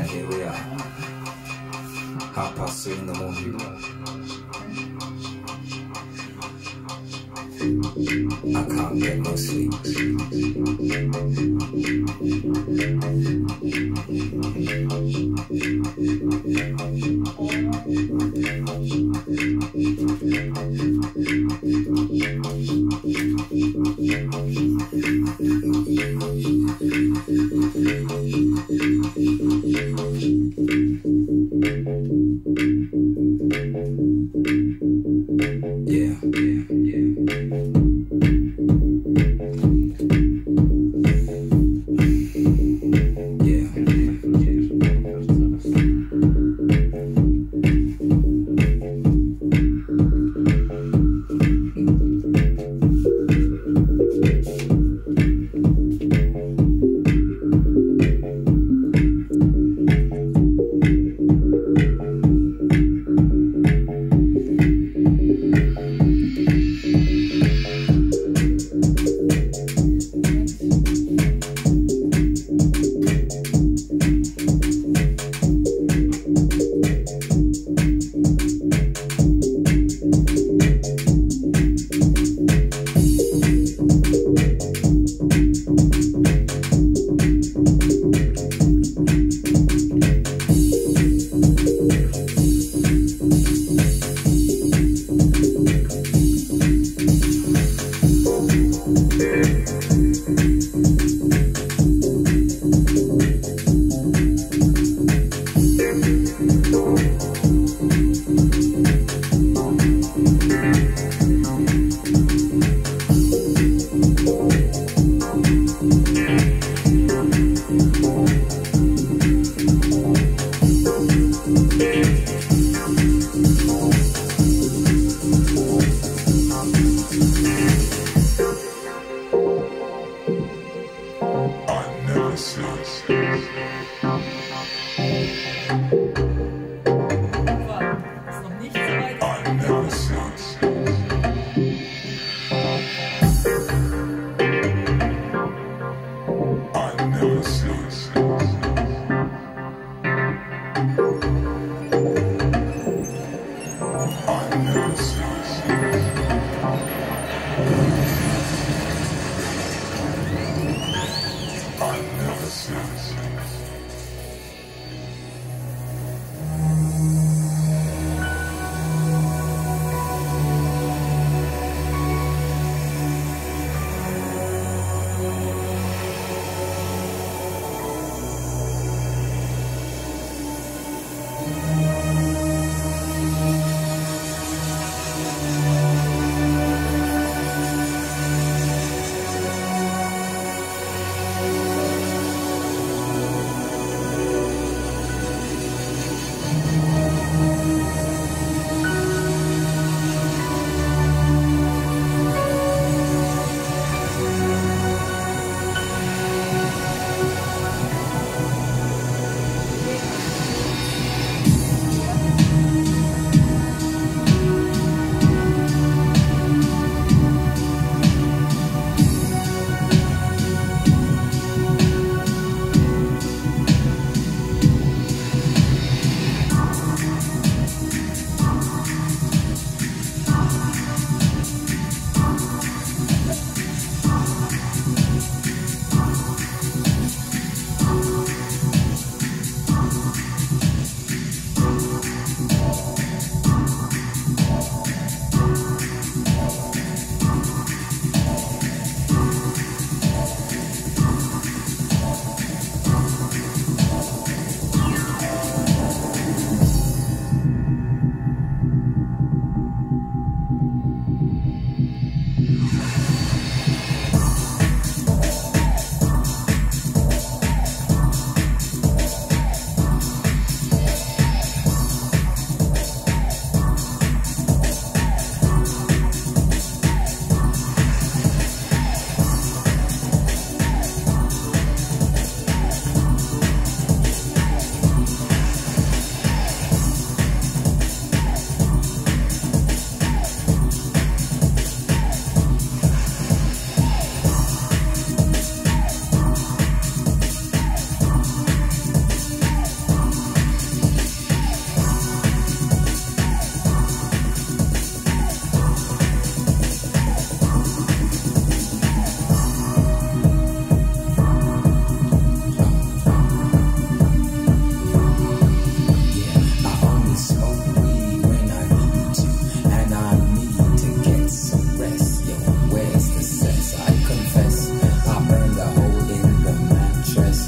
here we are. 3:30 in the morning. I can't get no sleep.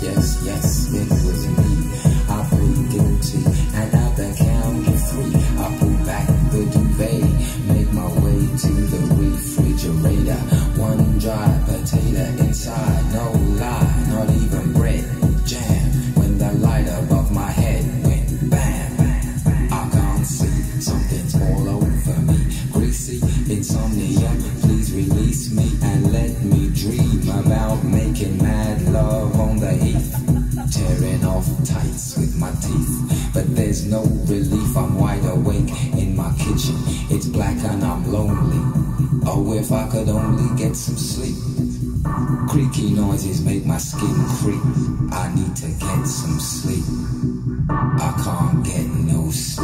yes, it was me. I plead guilty, and at the count of 3, I pull back the duvet, make my way to the refrigerator. One dry potato inside, no lie, not even bread, jam. When the light above my head went bam, I can't see, something's all over me. Greasy insomnia, please release me and let me dream about making mad love on the heath, tearing off tights with my teeth. But there's no relief, I'm wide awake in my kitchen. It's black and I'm lonely. Oh, if I could only get some sleep. Creaky noises make my skin creep. I need to get some sleep. I can't get no sleep.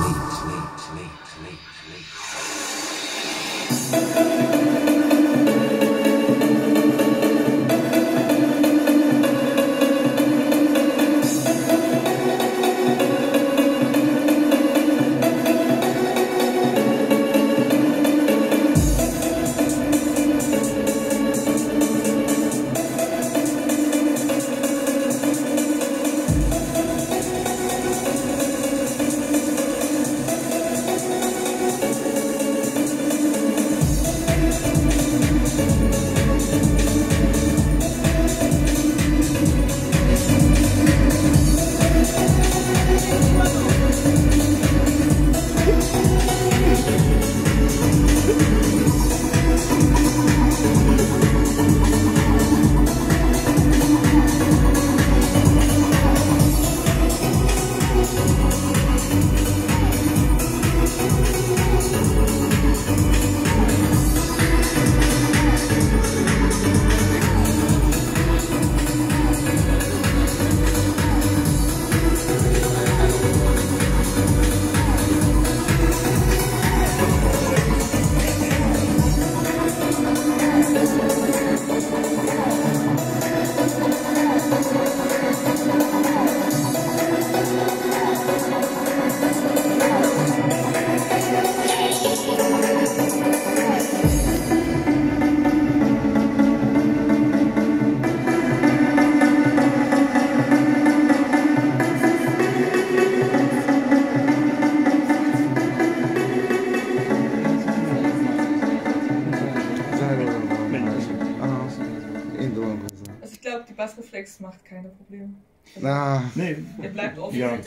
Also ich glaube, die Bassreflex macht keine Probleme. Nee. Der bleibt offen. Ja,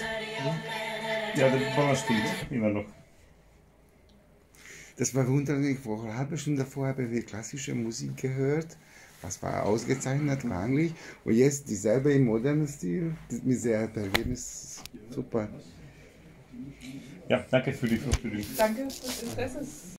der Bar steht immer noch. Das war wunderlich. Vor einer halben Stunde vorher haben wir klassische Musik gehört. Das war ausgezeichnet, ranglich. Und jetzt dieselbe im modernen Stil. Mit sehr Ergebnis. Super. Ja, danke für die Verfügung. Danke fürs Interesse.